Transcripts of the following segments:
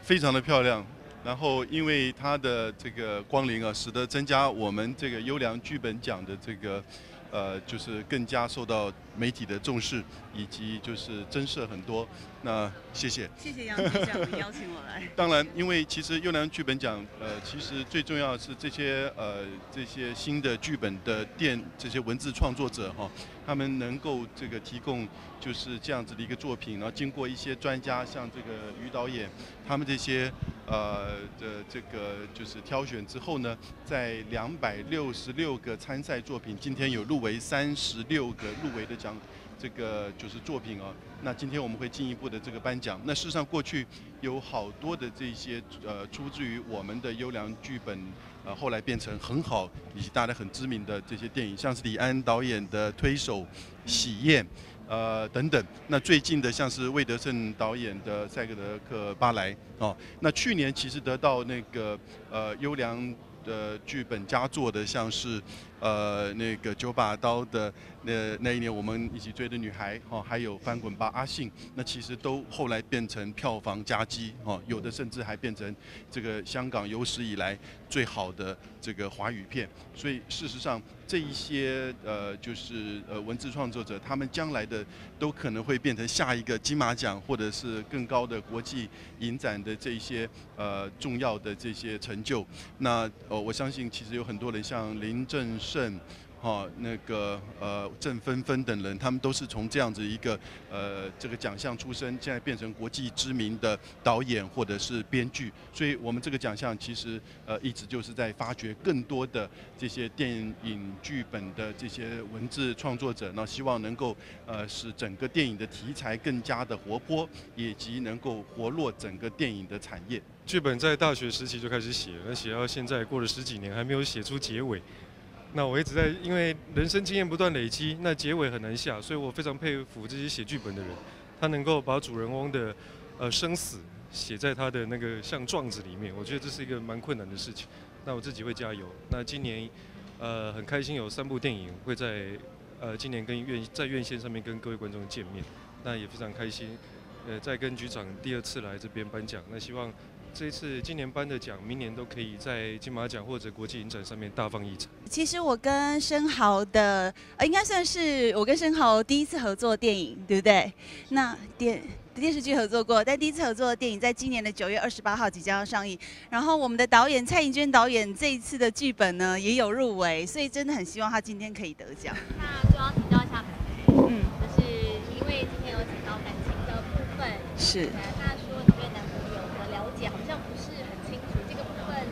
非常的漂亮。然后因为它的这个光临啊，使得增加我们这个优良剧本奖的这个就是更加受到媒体的重视，以及就是增设很多。那谢谢。 谢谢杨局长邀请我来。 当然，因为其实优良剧本奖，其实最重要的是这些新的剧本的这些文字创作者哈，他们能够这个提供就是这样子的一个作品，然后经过一些专家，像这个于导演，他们这些这个就是挑选之后呢，在266个参赛作品，今天有入围36个入围的奖。这个就是作品啊，那今天我们会进一步的这个颁奖。那事实上，过去有好多的这些出自于我们的优良剧本，后来变成很好以及大家很知名的这些电影，像是李安导演的《推手》《喜宴》等等。那最近的像是魏德胜导演的《赛格德克巴莱》哦。那去年其实得到那个优良的剧本佳作的，像是那个9把刀的那一年我们一起追的女孩哦，还有翻滚吧阿信，那其实都后来变成票房佳绩哦，有的甚至还变成这个香港有史以来最好的这个华语片。所以事实上这一些就是文字创作者，他们将来的都可能会变成下一个金马奖或者是更高的国际影展的这些重要的这些成就。那我相信其实有很多人像林正盛。那个郑芬芬等人，他们都是从这样子一个这个奖项出身，现在变成国际知名的导演或者是编剧。所以我们这个奖项其实一直就是在发掘更多的这些电影剧本的这些文字创作者，那希望能够使整个电影的题材更加的活泼，以及能够活络整个电影的产业。 剧本在大学时期就开始写，那写到现在过了10几年，还没有写出结尾。那我一直在，因为人生经验不断累积，那结尾很难下，所以我非常佩服这些写剧本的人，他能够把主人翁的生死写在他的那个像状子里面，我觉得这是一个蛮困难的事情。那我自己会加油。那今年很开心有3部电影会在今年在院线上面跟各位观众见面，那也非常开心。再跟局长第2次来这边颁奖，那希望这一次今年颁的奖，明年都可以在金马奖或者国际影展上面大放异彩。 其实我跟生豪的，应该算是我跟生豪第1次合作电影，对不对？那电视剧合作过，但第1次合作的电影在今年的9月28号即将要上映。然后我们的导演蔡盈娟导演这一次的剧本呢也有入围，所以真的很希望他今天可以得奖。 那就要请教一下就是因为今天有讲到感情的部分， 是。 那说你对男朋友的了解好像不是很清楚，这个部分。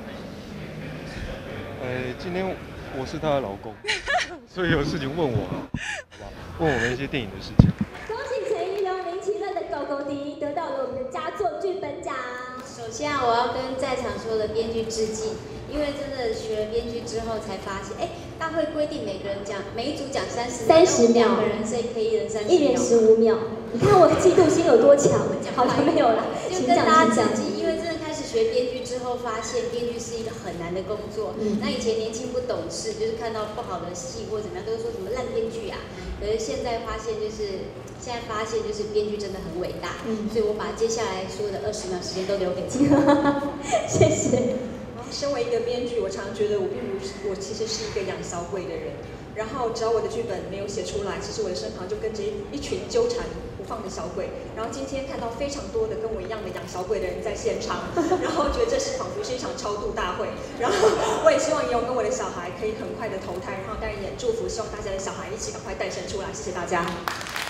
今天我是他的老公，所以有事情问我，好不好？问我们一些电影的事情。 恭喜陈怡蓉、林奇乐的狗狗迪得到了我们的佳作剧本奖。 首先我要跟在场所有的编剧致敬，因为真的学了编剧之后才发现，大会规定每一组讲30秒，2个人所以可以1人30秒，1 人15秒。你看我嫉妒心有多强？好像没有了， 就跟大家讲，因为真的开始学编剧之后，发现编剧是一个很难的工作。那以前年轻不懂事，就是看到不好的戏或怎么样，都会说什么烂编剧啊。可是现在发现就是编剧真的很伟大。所以我把接下来所有的20秒时间都留给自己。谢谢。 身为一个编剧，我常觉得我其实是一个养小鬼的人。然后只要我的剧本没有写出来，其实我的身旁就跟着一群纠缠不放的小鬼。然后今天看到非常多的跟我一样的养小鬼的人在现场，然后觉得这是仿佛是一场超度大会。然后我也希望也有跟我的小孩可以很快的投胎，然后带一点祝福，希望大家的小孩一起赶快诞生出来。谢谢大家。